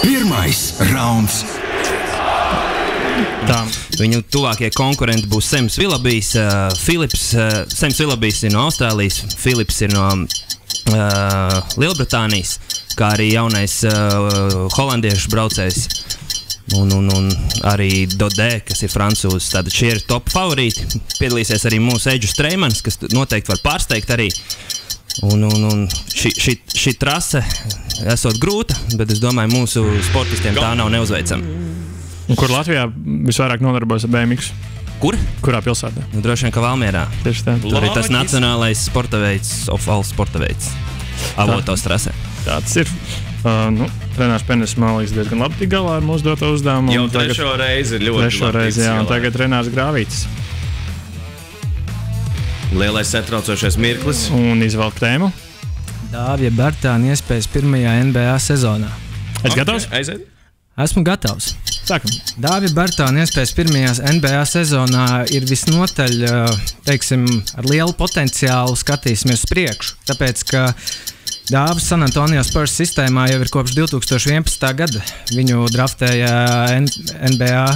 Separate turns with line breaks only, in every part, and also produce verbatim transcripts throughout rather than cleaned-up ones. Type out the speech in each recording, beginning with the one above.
Pirmais rauns.
Tā. Viņu tuvākie konkurenti būs Sems Vilabijs, uh, Filips, uh, Sems Vilabijs ir no Austrālijas, Filips ir no uh, Lielbritānijas, kā arī jaunais uh, holandiešu braucējs un, un, un arī Dodē, kas ir francūzs. Tātad šie ir top favorīti. Piedalīsies arī mūsu Eģu Streimans, kas noteikti var pārsteigt arī. Un, un, un šī, šī, šī trase esot grūta, bet es domāju, mūsu sportistiem tā nav neuzveicama.
Un kur Latvijā visvairāk nodarbojas ar B M X?
Kur?
Kurā pilsētā?
Nu, droši vien, ka Valmierā.
Tieši tā.
Tur ir tas nacionālais sporta veids, ofāls sporta veids. Avotos trasē.
Tāds ir. Uh, nu, Renārs Penis, man liekas, diezgan labi tik galā ar mūsu doto uzdevumu.
Jau trešo reizi ir ļoti
trešo reizi, jā, un tagad Renārs Grāvītis.
Lielais satraucošais mirklis.
Un izvelk tēmu.
Dāvija Bartāna iespējas pirmajā N B A sezonā.
Es
Okay,
gatavs?
Aiziet.
Esmu gatavs.
Sākam.
Dāvija Bartāna iespējas pirmajā N B A sezonā ir visnotaļ, teiksim, ar lielu potenciālu skatīsimies uz priekšu. Tāpēc, ka Dāvis San Antonio Spurs sistēmā jau ir kopš divi tūkstoši vienpadsmitā gada. Viņu draftēja N B A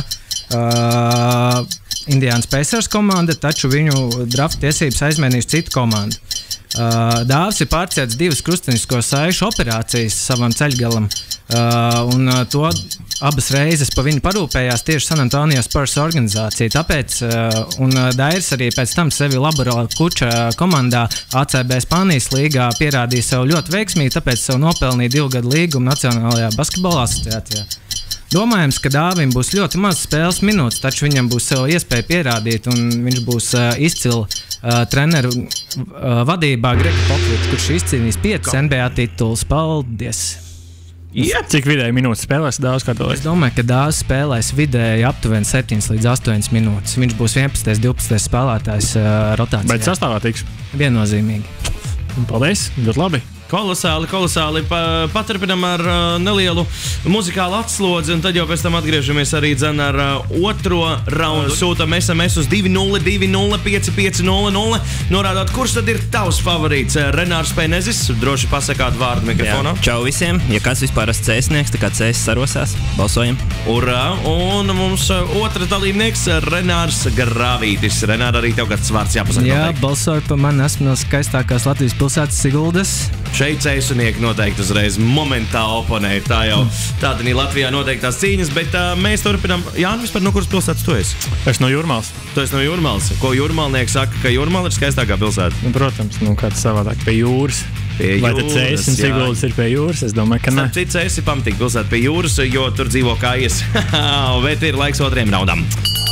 uh, Indiana Pacers komanda, taču viņu draft tiesības aizmainījusi citu komandu. Uh, Dāvis ir pārcietis divas krustveida saišu operācijas savam ceļgalam, uh, un uh, to abas reizes pa viņu parūpējās tieši San Antonio Spurs organizācija. Tāpēc, uh, un uh, Dairis arī pēc tam sevi Labora Kuča komandā A C B Spānijas līgā pierādīja sev ļoti veiksmīgi, tāpēc sev nopelnīja divu gadu līgumu Nacionālajā basketbola asociācijā. Domājams, ka Dāvim būs ļoti maz spēles minūtes, taču viņam būs sev iespēja pierādīt, un viņš būs uh, izcili uh, treneru uh, vadībā Grega Popovits, kurš izcīnīs piecus N B A titulus. Paldies!
Yeah. Cik vidēji minūtes spēlēs Dāvis kārtolēs?
Es domāju, ka Dāvis spēlēs vidēji aptuveni septiņas līdz astoņas minūtes. Viņš būs vienpadsmitais, divpadsmitais spēlētājs uh, rotācijā.
Bet sastāvā tiks?
Viennozīmīgi.
Paldies, ļoti labi.
Kolosāli, kolosāli. Pa, paturpinam ar uh, nelielu muzikālu atslodzi, un tad jau pēc tam atgriežamies arī dzen ar uh, otro raundu. Sūtam S M S uz divi nulle divi nulle pieci pieci nulle nulle, norādot, kurš tad ir tavs favorīts. Renārs Penezis, droši pasakāt vārdu mikrofonā.
Jā. Čau visiem, ja kāds vispār esmu cēsnieks, tā kā cēs sarosās, balsojam.
Urā, un mums uh, otrs dalībnieks Renārs Grāvītis. Renār, arī tev kāds vārds jāpasaka.
Jā, balsoju par mani, esmu no skaistākās Latvijas pilsētas Siguldas.
Šeit cēsunieki noteikti uzreiz momentā oponēja. Tā jau tāda ir Latvijā noteiktās cīņas, bet uh, mēs turpinām. Jāni, vispār no kuras pilsētas tu esi?
Es no Jūrmālas.
Tu esi no Jūrmālas. Ko jūrmalnieki saka, ka Jūrmāla ir skaistākā pilsēta?
Nu, protams, nu kāds savādāk pie jūras.
Pie
Vai
jūras,
tad Cēsis un Siguldas ir pie jūras? Es domāju, ka ne.
Starp citu, Cēsis ir pamatīgi pilsēta pie jūras, jo tur dzīvo kājas. Bet ir laiks otriem raundam.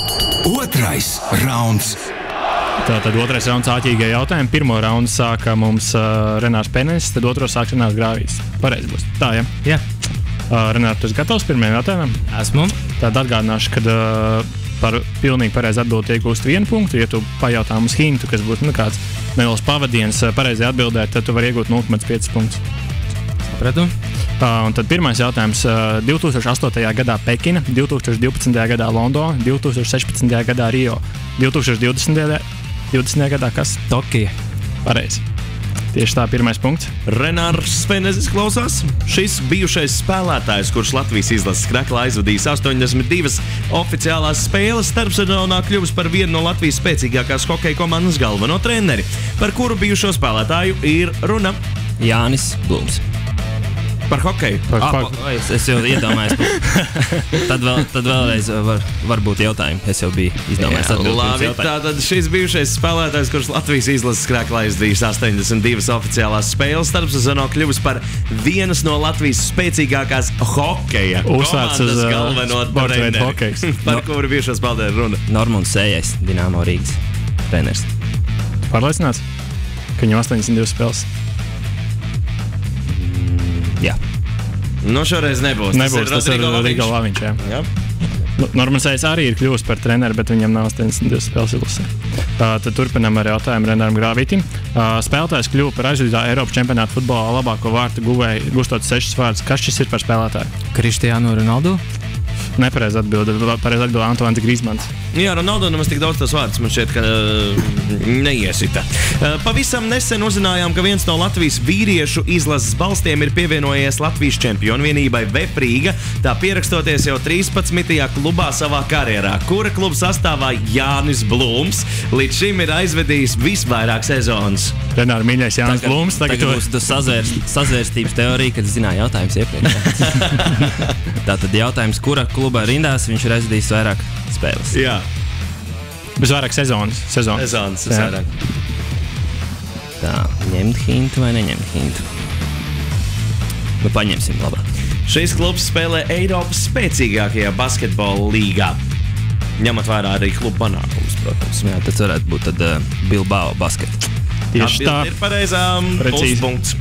Otrais rauns.
Tātad otrais rauns āķīgie jautājumi. Pirmo raundu sāka mums uh, Renārs Penis, tad otro sāk Renārs Grāvītis. Pareizi būs. Tā, ja?
Jā.
Uh, Renār, tu esi gatavs pirmajam jautājumam?
Esmu.
Tad atgādināšu, ka uh, par pilnīgi pareizi atbildi iegūst vienu punktu. Ja tu pajautā mums hintu, kas būtu nu, kāds neliels pavadiens uh, pareizi atbildēt, tad tu vari iegūt nulle komats pieci punktus.
Sapratu.
Uh, un tad pirmais jautājums. Uh, divi tūkstoši astotajā gadā Pekina, divi tūkstoši divpadsmitajā gadā Londona, divi tūkstoši sešpadsmitajā gadā Rio, divi tūkstoši divdesmitajā gadā kas?
Tokija.
Pareizi. Tieši tā, pirmais punkts.
Renārs Penezis klausās. Šis bijušais spēlētājs, kurš Latvijas izlases kreklā aizvadījis astoņdesmit divas oficiālās spēles, starpsezonā kļuvis par vienu no Latvijas spēcīgākās hokeja komandas galveno treneri. Par kuru bijušo spēlētāju ir runa?
Jānis Blūms.
Par hokeju.
Par,
Ah,
par,
pa- es, es jau iedomājos. tad, vēl, tad vēlreiz var, var būt jautājumi. Es jau biju izdomājis atbildēt uz
Labi,
jautājumu.
tātad šis bijušais spēlētājs, kurš Latvijas izlases kreklā aizvadījis astoņdesmit divas oficiālās spēles, starpsezonā kļuvis par vienas no Latvijas spēcīgākās hokeja
Uzsvērts uz,
komandas
uh,
galveno
sporta veidu
treneri.
hokejs.
Par kuru bijušo spēlētāju runa?
Normunds Sējais, Dinamo Rīgas treneris.
pārliecināts, ka viņam astoņdesmit divas spēles.
Jā.
Nu, šoreiz nebūs.
Nebūs, tas ir Riga Laviņš, jā.
Jā.
Nu, Normans Sējs arī ir kļuvis par treneri, bet viņam nav astoņdesmit divas spēles izlasē. Uh, tad turpinām ar jautājumu Renāram Grāvītim. Uh, spēlētājs kļuva par aizvadītā Eiropas čempionāta futbolā labāko vārtu guvēju, gustot sešas vārdus. Kas šis ir par spēlētāju?
Cristiano Ronaldo.
Nepareizi atbilde. Pareizi atbilde Antoine Griezmanns.
Jā, Ronaldo nemaz tik daudz tos vārdus man šķiet, ka uh, neiesita. Uh, pavisam nesen uzzinājām, ka viens no Latvijas vīriešu izlases balstiem ir pievienojies Latvijas čempionu vienībai VF Rīga, tā pierakstoties jau trīspadsmitajā klubā savā karjerā, kura kluba sastāvā Jānis Blūms līdz šim ir aizvedījis visvairāk sezonas.
Renāra mīļais Jānis
Tagad-
Blūms.
Tagad
to-
būs tas sazvērs- sazvērstības teorija, kad zināja jautājums iepriekš. Tātad jautājums, kura kluba rindās viņš ir aizvedījis vairāk spēles.
Jā,
Bez vairāk sezonas. sezonas.
sezonas
Jā.
visvairāk.
Tā, ņemt hintu vai neņemt hintu? Nu, paņemsim labāk.
Šis klubs spēlē Eiropas spēcīgākajā basketbola līgā. Ņemot vērā arī klubu panākumus, protams.
Jā, tas varētu būt tad uh, Bilbao basket.
Tieši tā.
Atbilde ir pareizā.
Precīzi.
Punkts.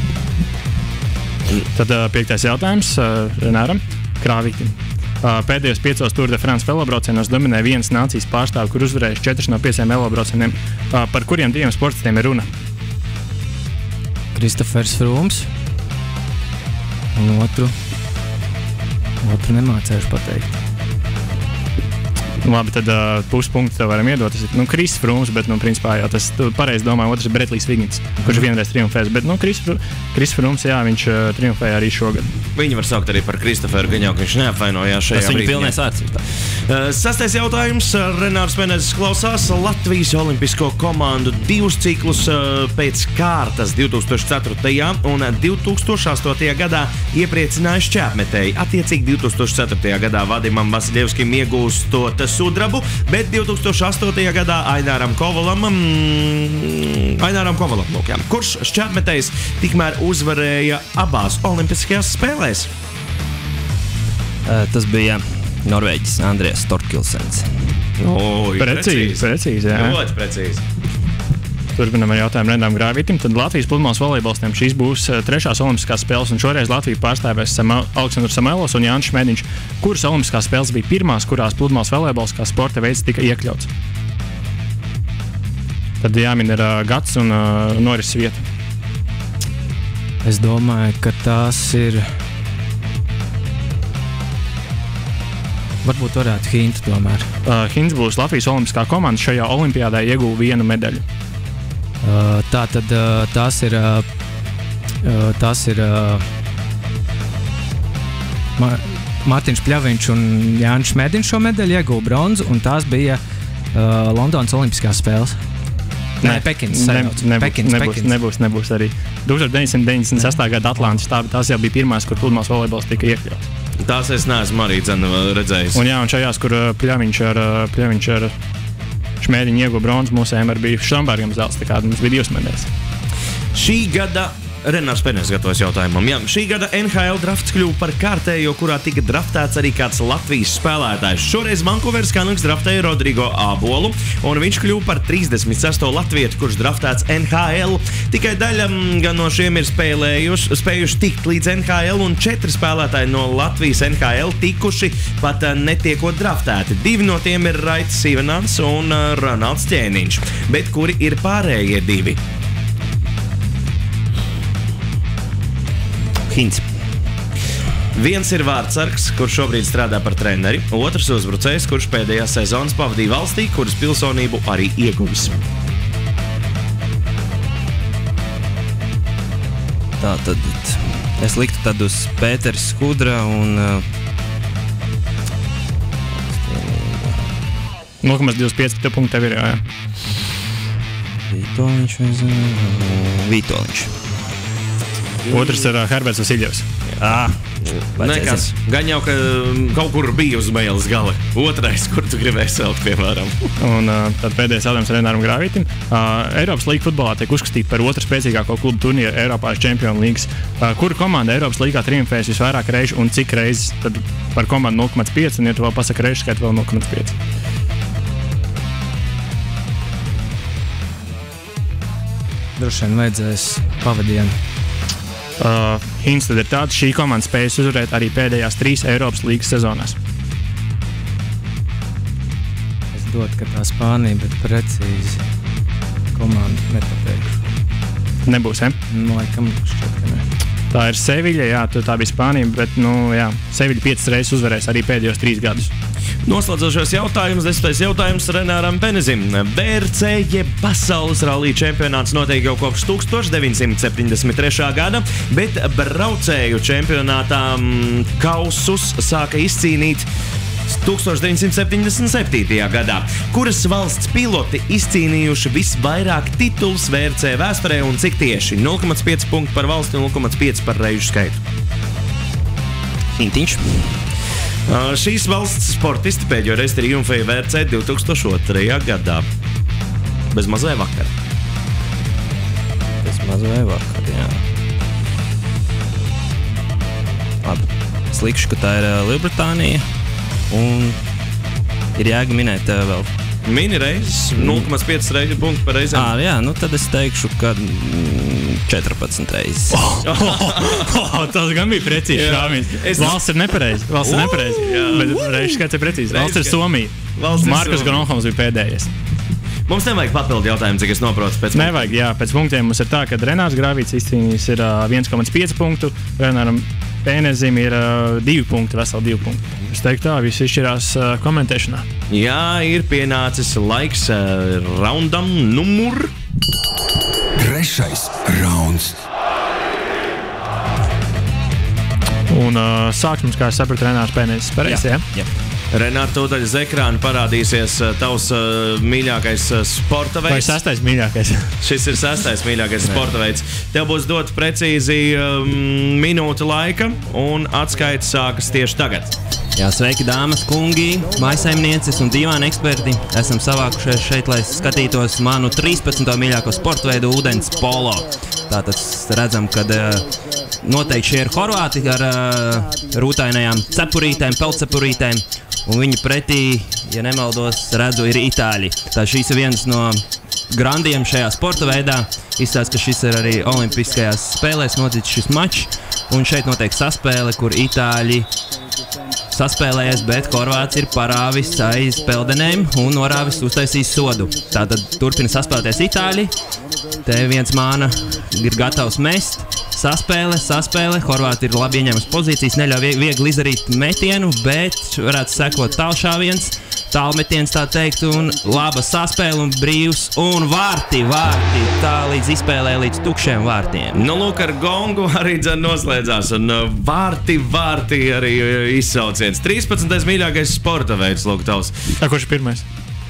Tad uh, piektais jautājums uh, Renāram Krāvītim. Uh, pēdējos piecos Tour de France velobraucienos dominē viens nācijas pārstāvis, kur uzvarējuši četras no pieciem velobraucieniem. Uh, par kuriem diviem sportistiem ir runa?
Kristofers Frūms. Un otru. Otru nemācējuši pateikt.
Labi, tad uh, puspunktu tev varam iedot. Tas ir nu, Kris Frūms, bet, nu, principā, jā, tas tu pareizi domā, otrs ir Bretlijs Vigins, kurš vienreiz triumfēs. Bet, nu, Kris, Fr Kris Frūms, jā, viņš uh, triumfēja arī šogad.
Viņu var saukt arī par Kristoferu, gan jau, ka viņš neapvainojās šajā
Tas viņa
brīdī.
pilnais vārds.
Uh, Sastais jautājums. Renārs Menezes klausās Latvijas olimpisko komandu divus ciklus uh, pēc kārtas divtūkstoš ceturtajā un divtūkstoš astotajā gadā iepriecināja šķēpmetēji. Attiecīgi divtūkstoš ceturtajā gadā Vadimam Vasiljevskim iegūstot sudrabu, bet divtūkstoš astotajā gadā Aināram Kovalam, mm, Aināram Kovalam, lūk, jā, kurš šķēpmetējs tikmēr uzvarēja abās olimpiskajās spēlēs.
Uh, tas bija Norvēģis Andrēs Storkilsens.
Oi,
Precīzi, precīzi, jā.
Ļoti precīzi.
Turpinām ar jautājumu Renāram Grāvītim. Tad Latvijas pludmales volejbolistiem šīs būs uh, trešās olimpiskās spēles, un šoreiz Latviju pārstāvēs Sama Aleksandrs Samēlos un Jānis Šmēdiņš, kuras olimpiskās spēles bija pirmās, kurās pludmales volejbols kā sporta veids tika iekļauts. Tad jāmin ir uh, gads un uh, norises vieta.
Es domāju, ka tās ir. Varbūt varētu hintu tomēr.
Uh, Hints būs Latvijas olimpiskā komanda šajā olimpiādē ieguva vienu medaļu.
Uh, tā tad uh, tās ir. Uh, uh, tās ir uh, Ma Mārtiņš Pļaviņš un Jānis Šmēdiņš šo medaļu ieguva bronzu, un tās bija uh, Londonas Olimpiskās spēles. Nē, Pekinas.
ne,
sajauc.
nebūs,
Pekinas,
nebūs,
Pekinas.
nebūs, nebūs arī. deviņdesmit deviņi deviņdesmit sestā gada Atlantas, tā, tās jau bija pirmās, kur pludmales volejbols tika iekļauts.
Tās es neesmu arī dzene redzējis.
Un jā, un šajās, kur uh, Pļaviņš ar, uh, Pļaviņš ar Šmēdiņu ieguva bronzu, mūsējiem arī bija Štambergam zelts, tā kā mums bija divas medaļas.
Šī gada Renārs Menezes gatavojas jautājumam. Jā, šī gada N H L drafts kļuva par kārtējo, kurā tika draftēts arī kāds Latvijas spēlētājs. Šoreiz Vankūveras Canucks draftēja Rodrigo Ābolu, un viņš kļuva par trīsdesmit sesto latviešu, kurš draftēts N H L. Tikai daļa gan no šiem ir spēlējuši, spējuši tikt līdz N H L, un četri spēlētāji no Latvijas N H L tikuši pat netiekot draftēti. Divi no tiem ir Raits Sīvenants un Ronalds Ķēniņš. Bet kuri ir pārējie divi?
Hints.
Viens ir vārdsargs, kurš šobrīd strādā par treneri, otrs uzbrucējs, kurš pēdējās sezonas pavadīja valstī, kuras pilsonību arī ieguvis.
Tā tad es liktu tad uz Pēters Skudra un uh,
nulle komats divdesmit pieci punkti tev ir, jā.
Vitoļņš vai zinu? Vitoļņš.
Otrs ir uh, Herberts Vasiljevs.
Ah,
Nekas, gan jau, ka um, kaut kur bija uz mēles gala. Otrais, kur tu gribēji saukt, piemēram.
Un uh, tad pēdējais jautājums Renāram Grāvītim. Uh, Eiropas līga futbolā tiek uzskatīta par otru spēcīgāko klubu turnīru Eiropā Čempionu līgas. Uh, kura komanda Eiropas līgā triumfēs visvairāk reižu un cik reizes? Tad par komandu nulle komats pieci, un ja tu vēl pasaka reižu skaitu, vēl nulle komats pieci.
Droši vien vajadzēs pavadienu.
Uh, Hints tad ir tāds, šī komanda spējas uzvarēt arī pēdējās trīs Eiropas līgas sezonās.
Es dotu, ka tā Spānija, bet precīzi komandu nepateikšu.
Nebūs, he?
Nu, laikam, šķiet, ka ne.
Tā ir Seviļa, jā, tā bija Spānija, bet, nu, jā, Seviļa piecas reizes uzvarēs arī pēdējos trīs gadus.
Noslēdzošais jautājums, desmitais jautājums Renāram Penezim. B R C jeb pasaules rallija čempionāts notiek jau kopš tukstovš deviņsimt septiņdesmit trešā gada, bet braucēju čempionātā kausus sāka izcīnīt tūkstoš deviņsimt septiņdesmit septītajā gadā. Kuras valsts piloti izcīnījuši visvairāk titulus V R C vēsturē un cik tieši? nulle komats pieci punkti par valsti un nulle komats pieci par reižu skaitu.
Intiņš.
Uh, šīs valsts sportisti pēdējo reizi triumfēja V R C divtūkstoš otrajā gadā. Bez mazai vakar.
Bez mazai vakar, jā. Labi. Es likšu, ka tā ir uh, Lielbritānija. Un ir jēga minēt uh, vēl.
Mini reizes, nulle komats pieci reizi punkti par reizēm.
Ah, jā, nu tad es teikšu, ka mm, četrpadsmit reizes.
Oh, oh, oh, tas gan bija precīzi šāviens. Es... Valsts ir nepareizi. Valsts ir nepareizi. Bet reižu skaits ir precīzi. Valsts ir Somija. Markus Gronholms bija pēdējais.
Mums nevajag papildu jautājumu, cik es noprotu pēc
Nevajag, jā. Pēc punktiem mums ir tā, ka Renārs Grāvīts izcīnījis ir uh, viens komats pieci punktu, Renāram Penezim ir uh, divi punkti, veseli divi punkti. Es teiktu tā, viss izšķirās uh, komentēšanā.
Jā, ir pienācis laiks uh, raundam numur.
Trešais rauns.
Un uh, sāks mums, kā es sapratu, Renārs Penezis. Pareizi, jā?
Jā.
Renār, tūdaļ uz ekrāna parādīsies uh, tavs uh, mīļākais uh, sporta veids.
Vai sastais mīļākais?
Šis ir sastais mīļākais sporta veids. Tev būs dot precīzi um, minūte laika, un atskaits sākas tieši tagad.
Jā, sveiki, dāmas, kungi, mājsaimnieces un dīvāni eksperti. Esam savākušies šeit, lai skatītos manu trīspadsmito mīļāko sporta veidu ūdens polo. Tātad redzam, ka uh, noteikti šie ir horvāti ar uh, rūtainajām cepurītēm, peltcepurītēm. Un viņi pretī, ja nemaldos, redzu, ir itāļi. Tā šīs ir viens no grandiem šajā sporta veidā. Izstāst, ka šis ir arī olimpiskajās spēlēs noticis šis mačs. Un šeit notiek saspēle, kur itāļi saspēlējies, bet horvāts ir parāvis aiz peldenēm un norāvis uztaisīs sodu. Tātad turpina saspēlēties itāļi. Te viens māna ir gatavs mest. Saspēle, saspēle, horvāti ir labi ieņēmusi pozīcijas, neļauj viegli izdarīt metienu, bet varētu sekot tālšāviens, tālmetiens tā teikt, un laba saspēle un brīvs, un vārti, vārti, tā līdz izspēlē līdz tukšiem vārtiem.
Nu, lūk, ar gongu arī dzen noslēdzās, un vārti, vārti arī izsauciens. trīspadsmitais mīļākais sporta veids, lūk, tavs.
Tā, kurš ir pirmais?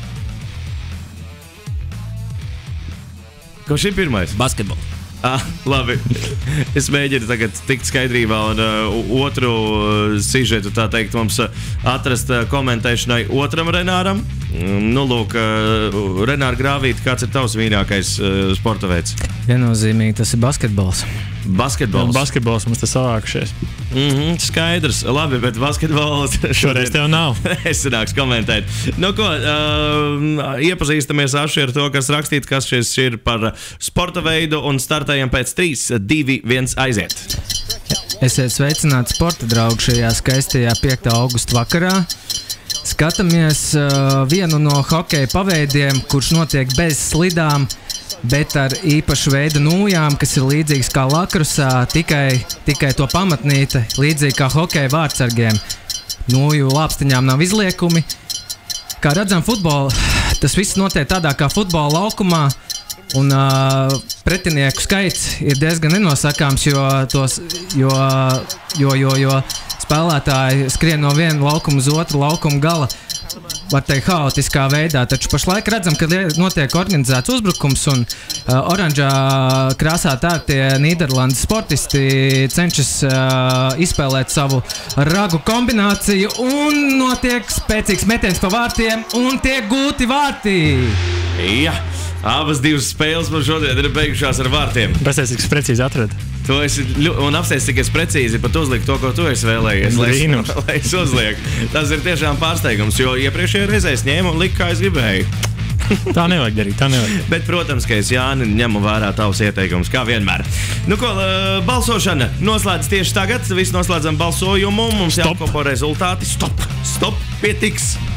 Kurš ir pirmais?
Basketbols.
Ah, labi. Es mēģinu tagad tikt skaidrībā un uh, otru uh, sižetu, tā teikt, mums uh, atrast uh, komentēšanai otram Renāram. Mm, nu, lūk, uh, Renāra Grāvīti, kāds ir tavs mīļākais uh, sporta veids?
Viennozīmīgi tas ir basketbols.
Basketbols.
Basketbols mums te savākušies.
Mm-hmm, skaidrs. Labi, bet basketbols
šoreiz tev nav.
Es nāks komentēt. Nu, ko, uh, iepazīstamies aši ar to, kas rakstīt, kas šis ir par sporta veidu un startējam pēc trīs, divi, viens aiziet.
Esiet sveicināti sporta draugi šajā skaistajā piektā augusta vakarā. Skatāmies uh, vienu no hokeja paveidiem, kurš notiek bez slidām, bet ar īpašu veidu nūjām, kas ir līdzīgs kā lakrusā, tikai, tikai to pamatnīte, līdzīgi kā hokeja vārtsargiem. Nūju lāpstiņām nav izliekumi. Kā redzam, futbolu, tas viss notiek tādā kā futbola laukumā, un uh, pretinieku skaits ir diezgan nenosakāms, jo, tos, jo, jo, jo, jo spēlētāji skrien no viena laukuma uz otru laukuma gala, var teikt, haotiskā veidā, taču pašlaik redzam, ka notiek organizēts uzbrukums un uh, oranžā krāsā tērptie Nīderlandes sportisti cenšas uh, izspēlēt savu ragu kombināciju un notiek spēcīgs metiens pa vārtiem un tiek gūti vārti.
Jā, abas divas spēles man šodien ir beigušās ar vārtiem.
Pasties, cik es precīzi atradu.
Tu esi, un apsties, cik es precīzi pat uzliku to, ko tu esi vēlējies, lai es, lai es uzlieku. Tas ir tiešām pārsteigums, jo iepriekšējā reizē es ņēmu un liku, kā es gribēju.
Tā nevajag darīt, tā nevajag.
Bet, protams, ka es, Jāni, ņemu vērā tavus ieteikumus, kā vienmēr. Nu ko, balsošana noslēdz tieši tagad. Visi noslēdzam balsojumu. Mums jākopo rezultāti. Stop! Stop! Pietiks!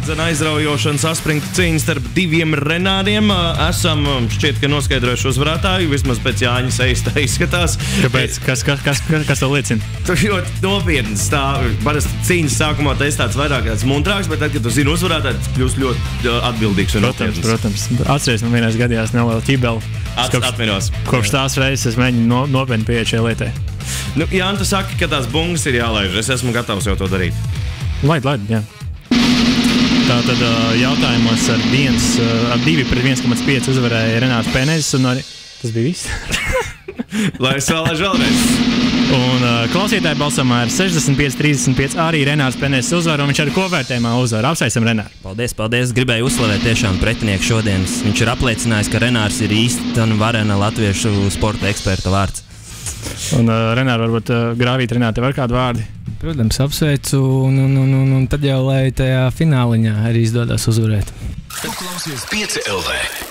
Zena aizraujoša un saspringta cīņa starp diviem Renāriem. Esam šķiet, ka noskaidrojuši uzvarētāju, vismaz pēc Jāņa sejas tā izskatās.
Kāpēc? Kas, kas, kas, kas to liecina?
Tu ļoti nopietni stāv. Parasti cīņas sākumā tas tāds vairāk tāds muntrāks, bet tad, kad tu zini uzvarētāju, tas kļūst ļoti atbildīgs un
Protams,
nopietns.
protams. Atceries, man vienais gadījās neliela ķibela.
At, atmiros.
Kopš tās reizes es mēģinu no, nopietni pieiet šai lietai.
Nu, Jāni, tu saki, ka tās bungas ir jālaiž. Es esmu gatavs jau to darīt.
Laid, laid, jā. Tā tad jautājumos ar, viens, ar divi pret viens komats pieci uzvarēja Renārs Penezis un arī... Tas bija viss.
Lai es vēl laiž vēlreiz.
Un uh, klausītāji balsomā ir sešdesmit pieci trīsdesmit pieci arī Renārs Penezis uzvar, un viņš arī kopvērtējumā uzvar. Apsveicam Renāru.
Paldies, paldies. Gribēju uzslavēt tiešām pretinieku šodienas. Viņš ir apliecinājis, ka Renārs ir īsta un varena latviešu sporta eksperta vārds.
Un uh, Renāri, varbūt uh, Grāvīt, Renāri, tev ir kādi vārdi?
Protams, apsveicu, un, un, un, un, un tad jau, lai tajā fināliņā arī izdodas uzvarēt.
Klausies pieci L V.